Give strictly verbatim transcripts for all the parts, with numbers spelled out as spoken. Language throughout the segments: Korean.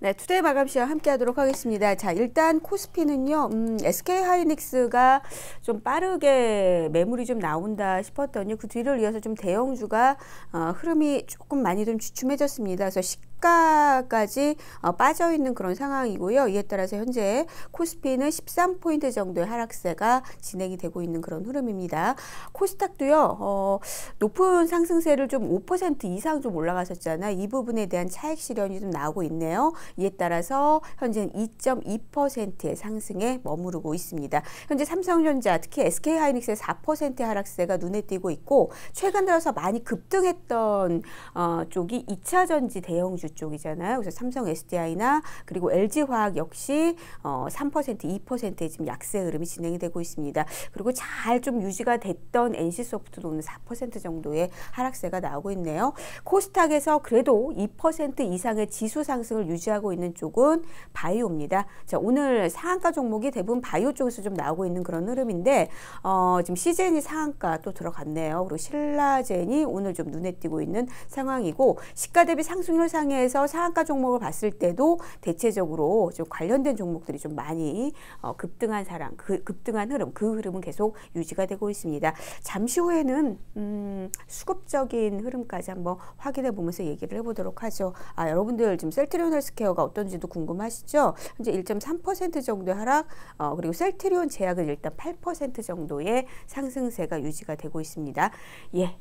네, 투데이 마감 시간 함께 하도록 하겠습니다. 자, 일단 코스피는요, 음, 에스케이하이닉스가 좀 빠르게 매물이 좀 나온다 싶었더니 그 뒤를 이어서 좀 대형주가 어, 흐름이 조금 많이 좀 주춤해졌습니다. 그래서 시가까지 어, 빠져 있는 그런 상황이고요. 이에 따라서 현재 코스피는 십삼 포인트 정도의 하락세가 진행이 되고 있는 그런 흐름입니다. 코스닥도요, 어, 높은 상승세를 좀 오 퍼센트 이상 좀 올라갔었잖아요. 이 부분에 대한 차익 실현이 좀 나오고 있네요. 이에 따라서 현재는 이 점 이 퍼센트의 상승에 머무르고 있습니다. 현재 삼성전자, 특히 에스케이하이닉스의 사 퍼센트의 하락세가 눈에 띄고 있고, 최근 들어서 많이 급등했던 어, 쪽이 이 차 전지 대형주 쪽이잖아요. 그래서 삼성 에스디아이나 그리고 엘지화학 역시 어, 삼 퍼센트, 이 퍼센트의 지금 약세 흐름이 진행이 되고 있습니다. 그리고 잘 좀 유지가 됐던 엔씨소프트도 오늘 사 퍼센트 정도의 하락세가 나오고 있네요. 코스닥에서 그래도 이 퍼센트 이상의 지수 상승을 유지하고 있는 쪽은 바이오입니다. 자, 오늘 상한가 종목이 대부분 바이오 쪽에서 좀 나오고 있는 그런 흐름인데, 어, 지금 시젠이 상한가 또 들어갔네요. 그리고 신라젠이 오늘 좀 눈에 띄고 있는 상황이고, 시가 대비 상승률 상에서 상한가 종목을 봤을 때도 대체적으로 좀 관련된 종목들이 좀 많이 어, 급등한 사람, 그, 급등한 흐름, 그 흐름은 계속 유지가 되고 있습니다. 잠시 후에는 음, 수급적인 흐름까지 한번 확인해 보면서 얘기를 해보도록 하죠. 아, 여러분들 지금 셀트리온 헬스케어가 어떤지도 궁금하시죠? 현재 일 점 삼 퍼센트 정도의 하락, 어, 그리고 셀트리온 제약은 일단 팔 퍼센트 정도의 상승세가 유지가 되고 있습니다. 예.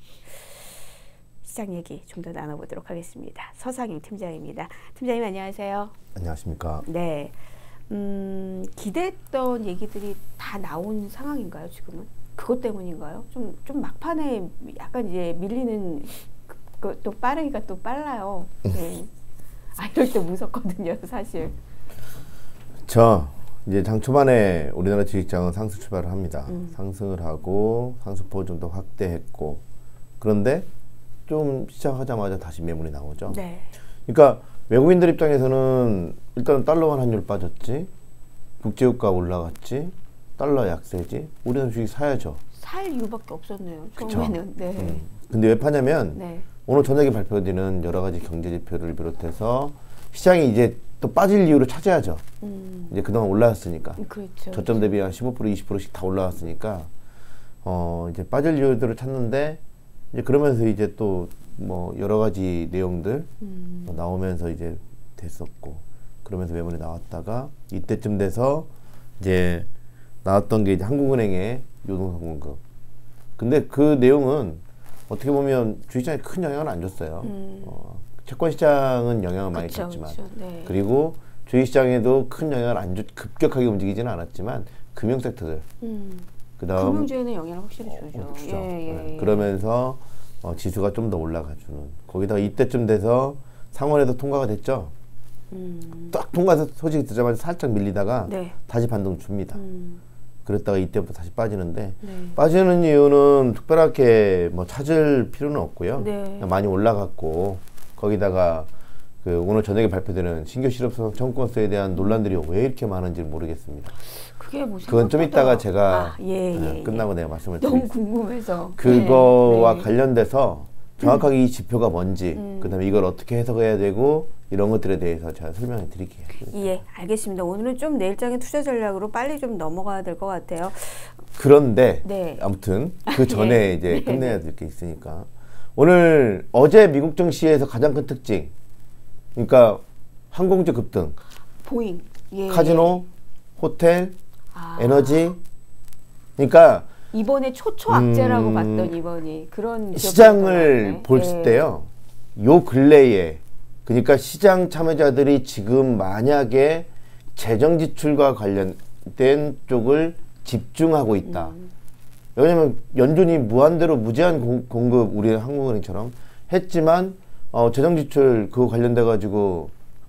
시장 얘기 좀 더 나눠보도록 하겠습니다. 서상임 팀장입니다. 팀장님 안녕하세요. 안녕하십니까. 네, 음, 기대했던 얘기들이 다 나온 상황인가요, 지금은? 그것 때문인가요? 좀, 좀 막판에 약간 이제 밀리는, 그, 그, 또 빠르기가 또 빨라요. 네. 아, 이럴 때 무섭거든요, 사실. 저 이제 장 초반에 우리나라 주식장은 상승 출발을 합니다. 음. 상승을 하고 상승폭을 좀 더 확대했고, 그런데 좀 시작하자마자 다시 매물이 나오죠. 네. 그러니까 외국인들 입장에서는 일단 달러 환율 빠졌지, 국제유가 올라갔지, 달러 약세지, 우리나라 주식 사야죠. 살 이유밖에 없었네요, 처음에는. 네. 음. 근데 왜 파냐면 네. 오늘 저녁에 발표되는 여러 가지 경제 지표를 비롯해서 시장이 이제 또 빠질 이유를 찾아야죠. 음. 이제 그동안 올라왔으니까. 그렇죠. 저점 대비 한 십오 퍼센트, 이십 퍼센트씩 다 올라왔으니까, 어, 이제 빠질 이유들을 찾는데, 이제 그러면서 이제 또 뭐 여러 가지 내용들 음. 뭐 나오면서 이제 됐었고, 그러면서 매물이 나왔다가 이때쯤 돼서 이제 나왔던 게 이제 한국은행의 유동성 공급. 근데 그 내용은 어떻게 보면 주식시장에 큰 영향을 안 줬어요. 음. 어, 채권 시장은 영향을 많이 그쵸, 줬지만, 그쵸, 네. 그리고 주식시장에도 큰 영향을 안 줬, 급격하게 움직이지는 않았지만 금융 섹터들, 음. 그다음 금융주에는 영향을 확실히 주죠. 어, 주죠. 예, 예, 네. 예. 그러면서 어, 지수가 좀 더 올라가주는. 거기다가 이때쯤 돼서 상원에도 통과가 됐죠. 음. 딱 통과해서 소식이 듣자마자 살짝 밀리다가 네. 다시 반등 줍니다. 음. 그랬다가 이때부터 다시 빠지는데, 네. 빠지는 이유는 특별하게 뭐 찾을 필요는 없고요. 네. 그냥 많이 올라갔고, 거기다가 그 오늘 저녁에 발표되는 신규 실업성 청구권서에 대한 논란들이 왜 이렇게 많은지 모르겠습니다. 그게 뭐 그건 좀 이따가 제가 아, 예, 예, 예, 끝나고 예. 내가 말씀을 너무 드리겠습니다. 궁금해서 그거와 네, 네. 관련돼서 정확하게 이 지표가 뭔지, 음. 그 다음에 이걸 어떻게 해석해야 되고, 이런 것들에 대해서 제가 설명해 드릴게요. 예, 알겠습니다. 오늘은 좀 내일장의 투자 전략으로 빨리 좀 넘어가야 될 것 같아요. 그런데 네. 아무튼 그 전에 예. 이제 네, 끝내야 네. 될 게 있으니까, 오늘 어제 미국 증시에서 가장 큰 특징, 그러니까 항공주 급등, 보잉, 예. 카지노, 호텔, 아. 에너지, 그러니까 이번에 초초악재라고 음, 봤던 이번이 그런 시장을 볼 예. 때요, 요 근래에, 그러니까 시장 참여자들이 지금 만약에 재정 지출과 관련된 쪽을 집중하고 있다. 음. 왜냐면 연준이 무한대로 무제한 공, 공급, 우리 한국은행처럼 했지만, 어, 재정 지출 그거 관련돼 가지고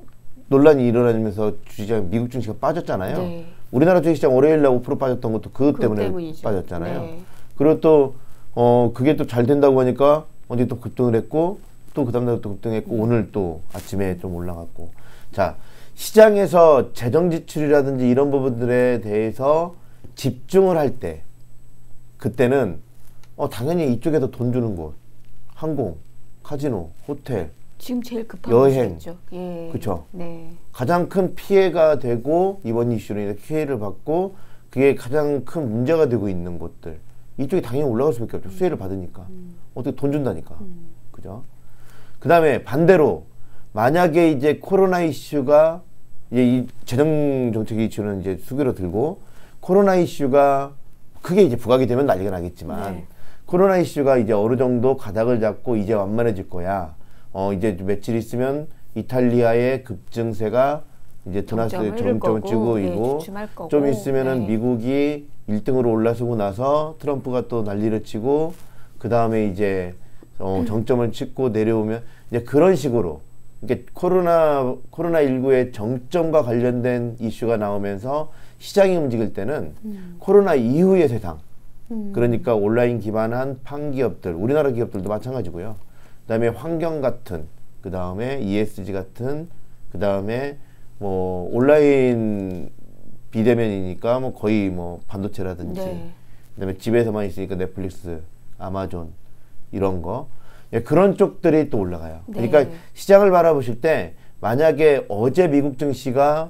논란이 일어나면서 주시장 미국 증시가 빠졌잖아요. 네. 우리나라 주식시장 월요일날 오 퍼센트 빠졌던 것도 그것 때문에 때문이죠. 빠졌잖아요. 네. 그리고 또 어, 그게 또 잘 된다고 하니까 어제 또 급등을 했고, 또 그 다음날 또 급등했고, 음. 오늘 또 아침에 좀 올라갔고. 자, 시장에서 재정 지출이라든지 이런 부분들에 대해서 집중을 할 때, 그때는 어, 당연히 이쪽에서 돈 주는 곳, 항공, 카지노, 호텔, 지금 제일 급한 여행, 것이죠. 예. 그렇죠. 네. 가장 큰 피해가 되고 이번 이슈로 인해 피해를 받고 그게 가장 큰 문제가 되고 있는 곳들 이쪽이 당연히 올라갈 수밖에 없죠. 수혜를 받으니까 음. 어떻게 돈 준다니까, 음. 그죠? 그 다음에 반대로 만약에 이제 코로나 이슈가 이제 이 재정 정책 이슈는 이제 수기로 들고 코로나 이슈가 크게 이제 부각이 되면 난리가 나겠지만 네. 코로나 이슈가 이제 어느 정도 가닥을 잡고 이제 완만해질 거야. 어 이제 며칠 있으면 이탈리아의 급증세가 이제 드나스 정점을 찍고 이고 네, 좀 있으면은 네. 미국이 일 등으로 올라서고 나서 트럼프가 또 난리를 치고 그 다음에 이제 어, 정점을 찍고 내려오면 이제 그런 식으로 이게 코로나 코로나십구의 정점과 관련된 이슈가 나오면서 시장이 움직일 때는 음. 코로나 이후의 세상 음. 그러니까 온라인 기반한 판기업들 우리나라 기업들도 마찬가지고요. 그다음에 환경 같은 그다음에 이에스지 같은 그다음에 뭐 온라인 비대면이니까 뭐 거의 뭐 반도체라든지 네. 그다음에 집에서만 있으니까 넷플릭스, 아마존 이런 거 예, 그런 쪽들이 또 올라가요. 네. 그러니까 시장을 바라보실 때 만약에 어제 미국 증시가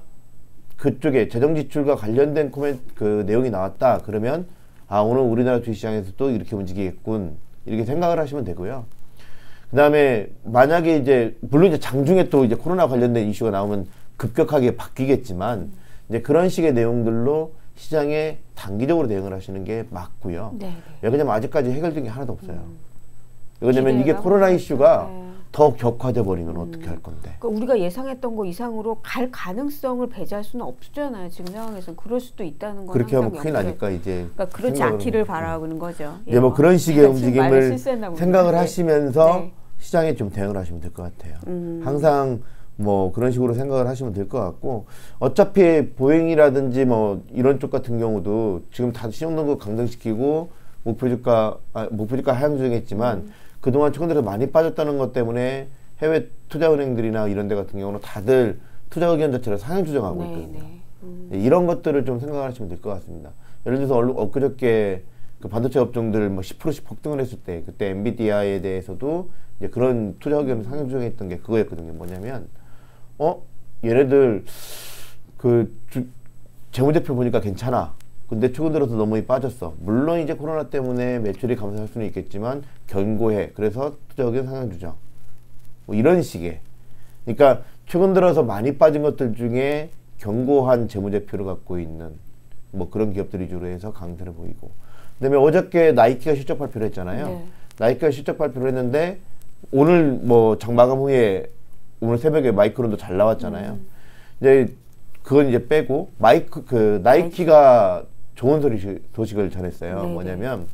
그쪽에 재정 지출과 관련된 코멘 그 내용이 나왔다 그러면 아 오늘 우리나라 주식시장에서도 이렇게 움직이겠군 이렇게 생각을 하시면 되고요. 그 다음에 만약에 이제 물론 이제 장중에 또 이제 코로나 관련된 이슈가 나오면 급격하게 바뀌겠지만 음. 이제 그런 식의 내용들로 시장에 단기적으로 대응을 하시는 게 맞고요. 네, 네. 왜냐면 아직까지 해결된 게 하나도 없어요. 음. 왜냐면 이게 코로나 이슈가 네. 더 격화돼 버리면 음. 어떻게 할 건데? 그러니까 우리가 예상했던 거 이상으로 갈 가능성을 배제할 수는 없잖아요. 지금 상황에서 그럴 수도 있다는 건 그렇게 하면 큰일 나니까 이제 그러니까 그렇지 않기를 바라는 거죠. 이제 뭐 그런 식의 움직임을 생각을 네. 하시면서 네. 시장에 좀 대응을 하시면 될 것 같아요. 음. 항상 뭐 그런 식으로 생각을 하시면 될 것 같고 어차피 보행이라든지 뭐 이런 쪽 같은 경우도 지금 다 신용등급 강등시키고 목표주가 아, 목표주가 하향 중했지만 음. 그동안 최근 들어 많이 빠졌다는 것 때문에 해외 투자은행들이나 이런 데 같은 경우는 다들 투자 의견 자체를 상향 조정하고 네, 있거든요. 네. 음. 이런 것들을 좀 생각을 하시면 될 것 같습니다. 예를 들어서 엊그저께 그 반도체 업종들 뭐 십 퍼센트씩 폭등을 했을 때 그때 엔비디아에 대해서도 이제 그런 투자 의견을 상향 조정했던 게 그거였거든요. 뭐냐면 어 얘네들 그 주, 재무제표 보니까 괜찮아. 근데 최근 들어서 너무 빠졌어. 물론 이제 코로나 때문에 매출이 감소할 수는 있겠지만 견고해. 그래서 투자 의견 상향 조정. 뭐 이런 식의. 그러니까 최근 들어서 많이 빠진 것들 중에 견고한 재무제표를 갖고 있는 뭐 그런 기업들이 주로 해서 강세를 보이고. 그다음에 어저께 나이키가 실적 발표를 했잖아요. 네. 나이키가 실적 발표를 했는데 오늘 뭐 장마감 후에 오늘 새벽에 마이크론도 잘 나왔잖아요. 음. 이제 그건 이제 빼고 마이크 그 나이키가 나이키. 좋은 소식, 소식을 전했어요. 네네. 뭐냐면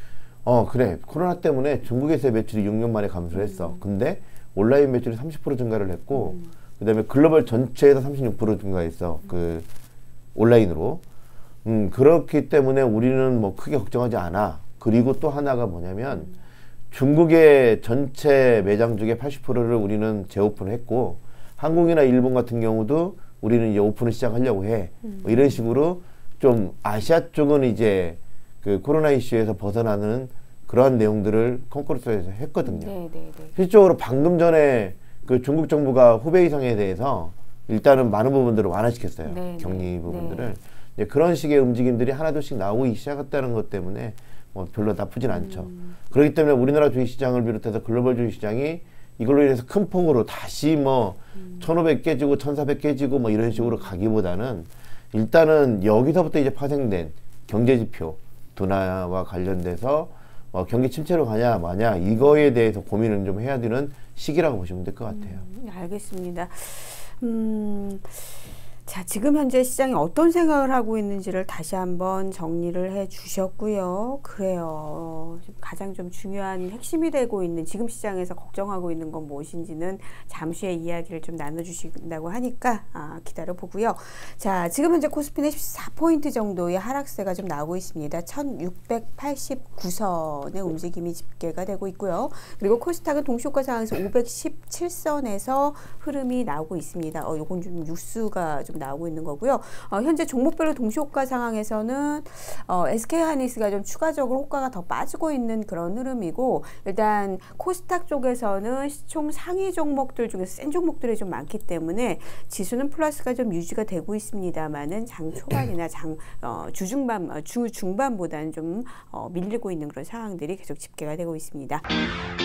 어 그래 코로나 때문에 중국에서의 매출이 육 년 만에 감소했어. 음. 근데 온라인 매출이 삼십 퍼센트 증가를 했고 음. 그다음에 글로벌 전체에서 삼십육 퍼센트 증가했어. 음. 그 온라인으로. 음 그렇기 때문에 우리는 뭐 크게 걱정하지 않아. 그리고 또 하나가 뭐냐면 음. 중국의 전체 매장 중에 팔십 퍼센트를 우리는 재오픈을 했고 한국이나 일본 같은 경우도 우리는 이제 오픈을 시작하려고 해. 음. 뭐 이런 식으로 좀 아시아 쪽은 이제 그 코로나 이슈에서 벗어나는 그러한 내용들을 컨커런스에서 했거든요. 네, 네, 네. 실질적으로 방금 전에 그 중국 정부가 후베이 상에 대해서 일단은 많은 부분들을 완화시켰어요. 네, 격리 네, 부분들을. 네. 이제 그런 식의 움직임들이 하나둘씩 나오기 시작했다는 것 때문에 뭐 별로 나쁘진 않죠. 음. 그렇기 때문에 우리나라 주식시장을 비롯해서 글로벌 주식시장이 이걸로 인해서 큰 폭으로 다시 뭐 음. 천오백 깨지고 천사백 깨지고 뭐 이런 식으로 가기보다는 일단은 여기서부터 이제 파생된 경제지표 둔화와 관련돼서 어, 경기 침체로 가냐 마냐 이거에 대해서 고민을 좀 해야 되는 시기라고 보시면 될 것 같아요. 음, 알겠습니다. 음, 자, 지금 현재 시장이 어떤 생각을 하고 있는지를 다시 한번 정리를 해 주셨고요. 그래요. 가장 좀 중요한 핵심이 되고 있는 지금 시장에서 걱정하고 있는 건 무엇인지는 잠시 후에 이야기를 좀 나눠주신다고 하니까 아, 기다려 보고요. 자, 지금 현재 코스피는 십사 포인트 정도의 하락세가 좀 나오고 있습니다. 천육백팔십구 선의 움직임이 집계가 되고 있고요. 그리고 코스닥은 동시효과 상황에서 오백십칠 선에서 흐름이 나오고 있습니다. 어, 요건 좀 뉴스가 좀 나오고 있는 거고요. 어, 현재 종목별로 동시호가 상황에서는 어, 에스케이하이닉스가 좀 추가적으로 호가가 더 빠지고 있는 그런 흐름이고, 일단 코스닥 쪽에서는 시총 상위 종목들 중에서 센 종목들이 좀 많기 때문에 지수는 플러스가 좀 유지가 되고 있습니다만은 장 초반이나 장 어, 주중반 주 중반보다는 좀 어, 밀리고 있는 그런 상황들이 계속 집계가 되고 있습니다.